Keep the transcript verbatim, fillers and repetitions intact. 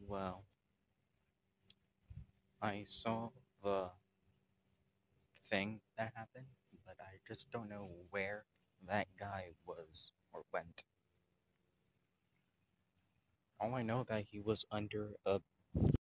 Well, I saw the thing that happened, but I just don't know where that guy was or went. All I know that he was under a